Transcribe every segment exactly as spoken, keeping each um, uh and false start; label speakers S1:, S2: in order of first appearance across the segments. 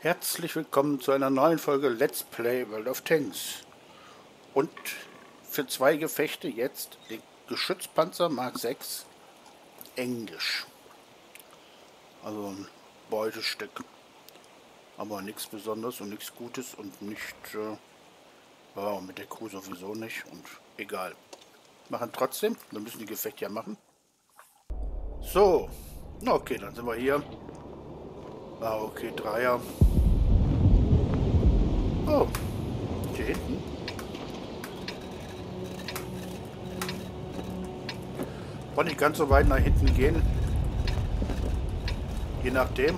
S1: Herzlich willkommen zu einer neuen Folge Let's Play World of Tanks. Und für zwei Gefechte jetzt den Geschützpanzer Mark sechs Englisch. Also ein Beutestück. Aber nichts Besonderes und nichts Gutes und nicht... Äh, ja, mit der Crew sowieso nicht und egal. Machen trotzdem, wir müssen die Gefechte ja machen. So, okay, dann sind wir hier. Ah, okay, Dreier. Oh, hier hinten. Wollte nicht ganz so weit nach hinten gehen. Je nachdem.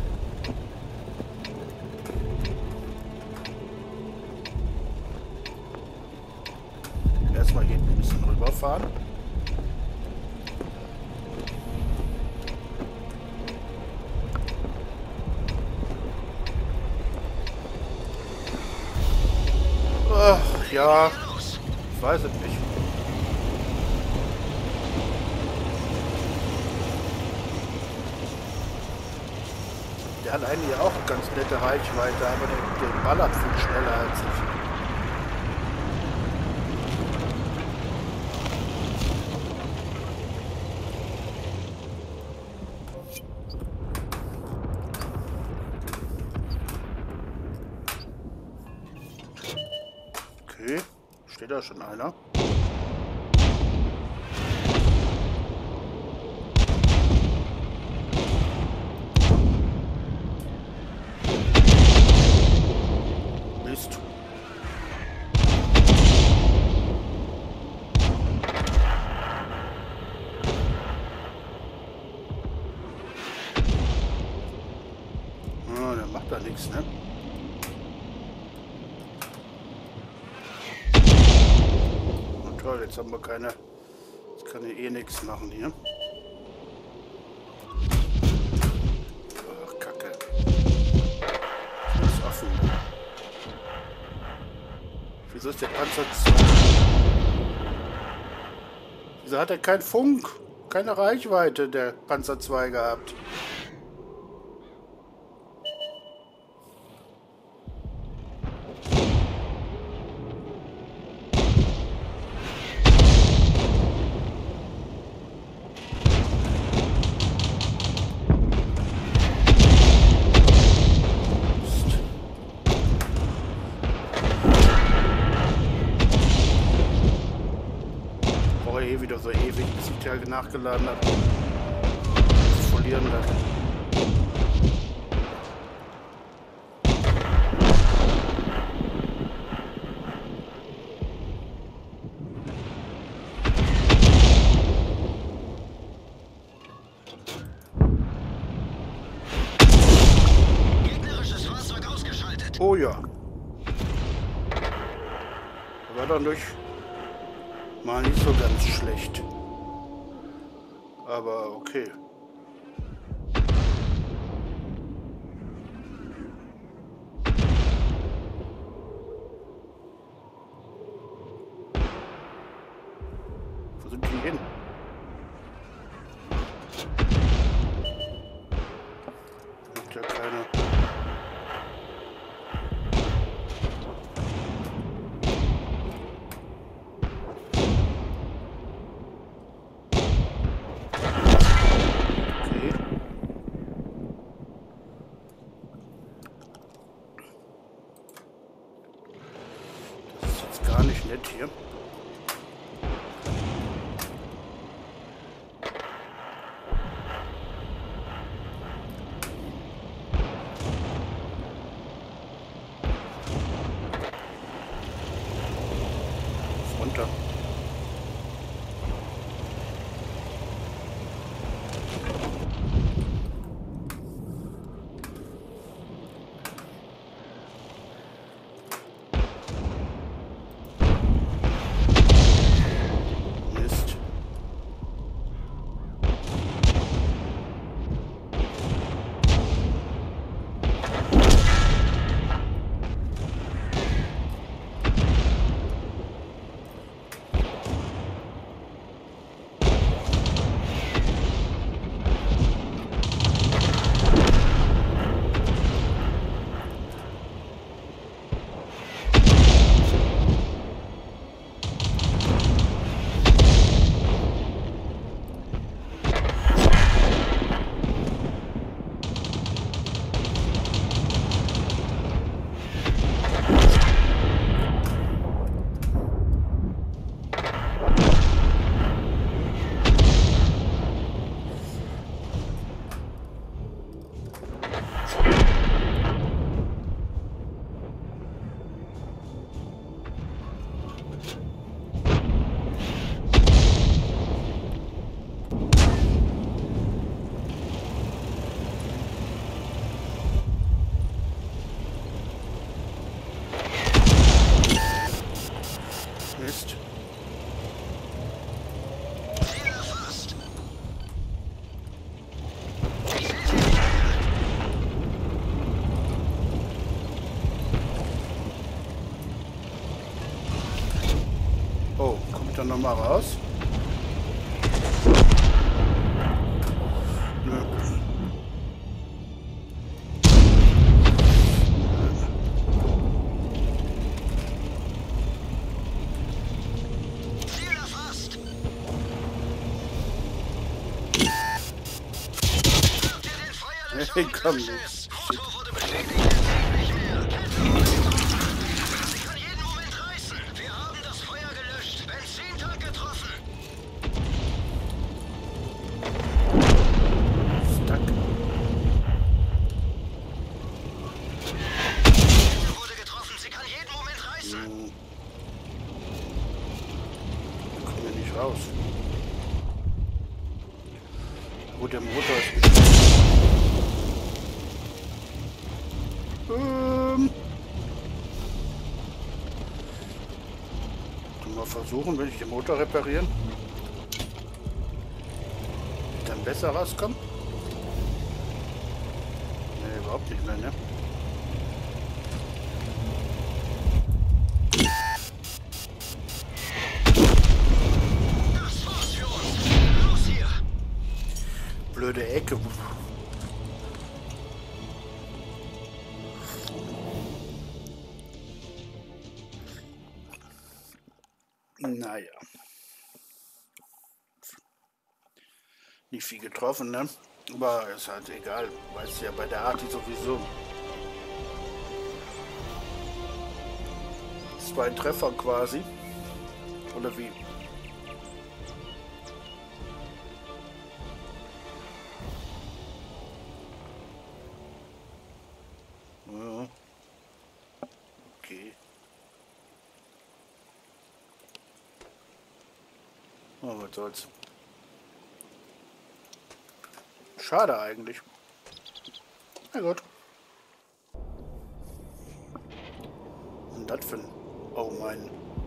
S1: Erstmal hier hinten ein bisschen rüberfahren. Ach, ja, ich weiß es nicht. Der hat eigentlich auch eine ganz nette Reichweite, aber der, der ballert viel schneller als ich. Okay, steht da schon einer? Mist. Ah, der macht da nichts, ne? Toll, jetzt haben wir keine... Jetzt kann ich eh nichts machen hier. Ach, Kacke. Ist offen. Wieso ist der Panzer zwei? Wieso hat er keinen Funk? Keine Reichweite, der Panzer zwei gehabt. Eh wieder so ewig, bis ich der nachgeladen habe. Das verlieren das.
S2: Gegnerisches Fahrzeug ausgeschaltet.
S1: Oh ja. War dann durch. Mal nicht so ganz schlecht. Aber okay. Wo sind die hin? Gibt ja keine. Gar nicht nett hier. Runter. mal raus. Nö.
S2: Ziel erfasst. Habt ihr den Feuerlöscher
S1: Hey,
S2: und
S1: komm
S2: löscht
S1: nicht.
S2: es? Motor wurde beschädigt, es zieht nicht mehr. Kette aufgebrochen. Sie kann jeden Moment reißen. Wir haben das Feuer gelöscht. Benzintank getroffen.
S1: Stuck.
S2: Kette wurde getroffen. Sie kann jeden Moment reißen.
S1: Hm. Wir kommen ja nicht raus. Gut, der Motor ist bestimmt. Ähm. Mal versuchen, wenn ich den Motor reparieren. Dann besser rauskommen. Ne, überhaupt nicht mehr, ne?
S2: Das war's für uns. Los hier.
S1: Blöde Ecke. Naja. Nicht viel getroffen, ne? Aber ist halt egal. Weißt du ja bei der Arti sowieso. Zwei Treffer quasi. Oder wie? Ja. Okay. Oh, was soll's. Schade eigentlich. Na gut. Und das für ein... Oh mein...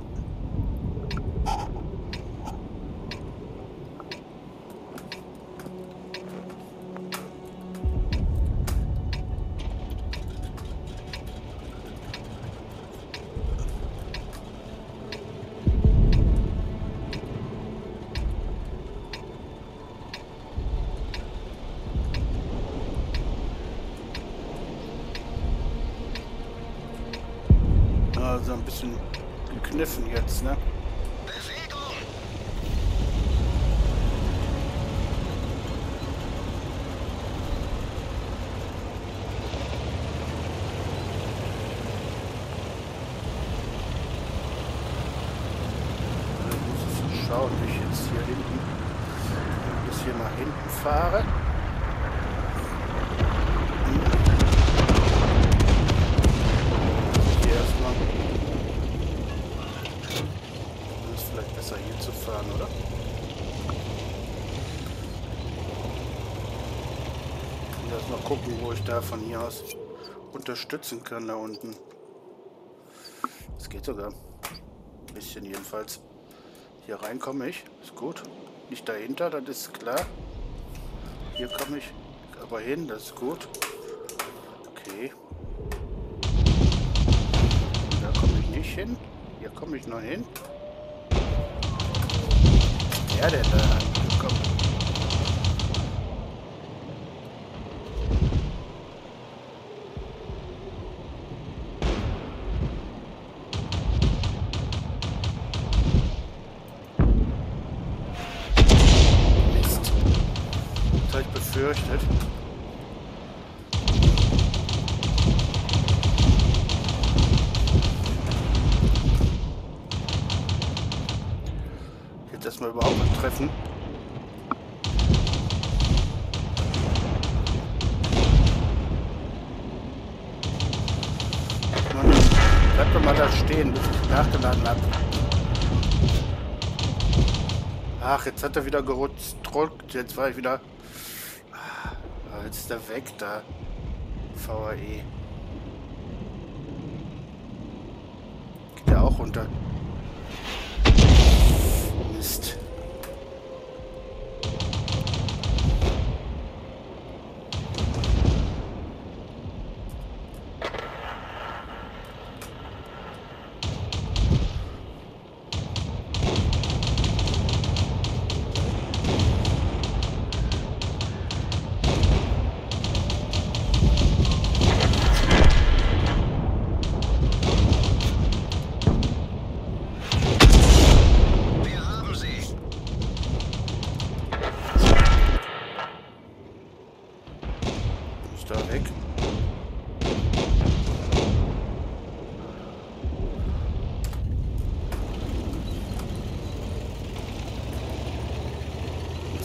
S1: Also ein bisschen gekniffen jetzt, ne?
S2: Bewegung.
S1: Ich muss jetzt schauen, wie ich jetzt hier hinten bis hier nach hinten fahre. Hier erstmal. Ist vielleicht besser hier zu fahren, oder? Ich muss erst mal gucken, wo ich da von hier aus unterstützen kann da unten. Das geht sogar. Ein bisschen jedenfalls. Hier rein komme ich. Ist gut. Nicht dahinter, das ist klar. Hier komme ich aber hin, das ist gut. Okay. Da komme ich nicht hin. Hier komme ich noch hin. Wer denn da angekommen? Mist. Das habe ich befürchtet. Jetzt erstmal überhaupt mal treffen. Bleib doch mal da stehen, bis ich nachgeladen habe. Ach, jetzt hat er wieder gerutscht. Jetzt war ich wieder... Ah, jetzt ist er weg da. V A E. Geht der auch runter? Mist.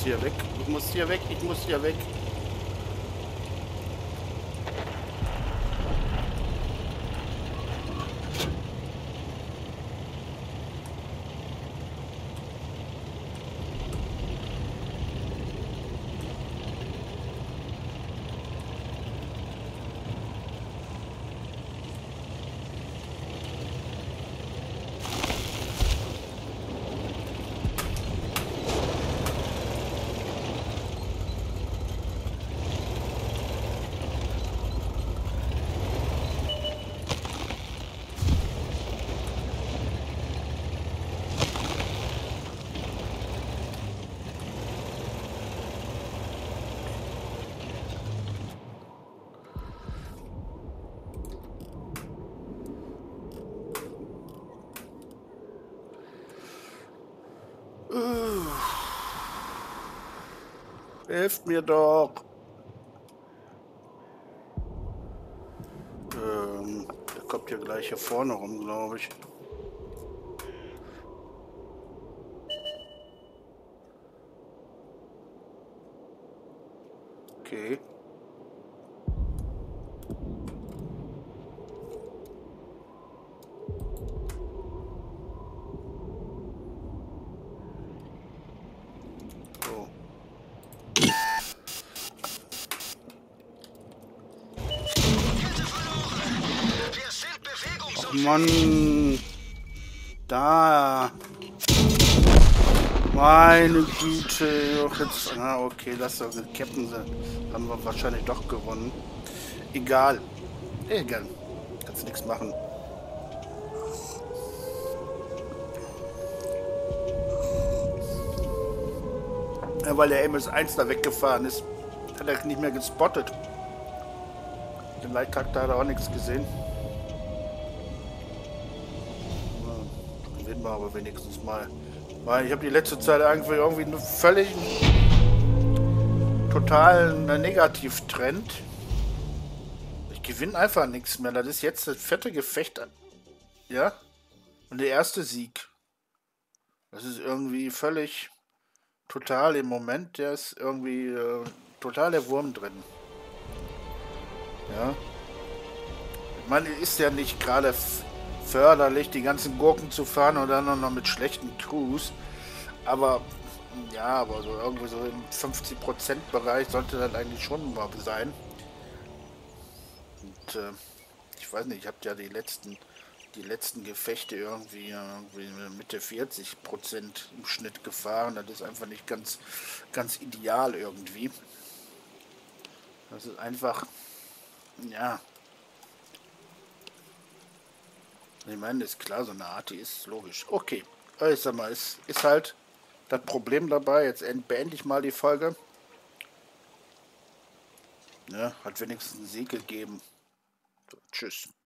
S1: hier weg. Ich muss hier weg. Ich muss hier weg. Helft mir doch. Ähm, der kommt hier gleich hier vorne rum, glaube ich. Okay. Mann, da. Meine Güte. Jetzt, ah, okay, das ist mit Captain haben wir wahrscheinlich doch gewonnen. Egal. Egal. Kannst nichts machen. Ja, weil der M S eins da weggefahren ist, hat er nicht mehr gespottet. Den Leitcharakter hat er auch nichts gesehen. Gewinnen wir aber wenigstens mal. Weil ich habe die letzte Zeit irgendwie irgendwie einen völlig totalen Negativtrend. Ich gewinne einfach nichts mehr. Das ist jetzt das vierte Gefecht. Ja? Und der erste Sieg. Das ist irgendwie völlig total im Moment. Der ist irgendwie äh, total der Wurm drin. Ja. Ich meine, ist ja nicht gerade förderlich, die ganzen Gurken zu fahren und dann noch mit schlechten Crews. Aber ja, aber so irgendwie so im fünfzig Prozent Bereich sollte das eigentlich schon mal sein. Und äh, ich weiß nicht, ich habe ja die letzten die letzten Gefechte irgendwie, irgendwie Mitte vierzig Prozent im Schnitt gefahren. Das ist einfach nicht ganz ganz ideal irgendwie. Das ist einfach, ja. Ich meine, ist klar, so eine Art, die ist logisch. Okay, ich sag mal, es ist halt das Problem dabei. Jetzt beende ich mal die Folge. Ja, hat wenigstens einen Sieg gegeben. So, tschüss.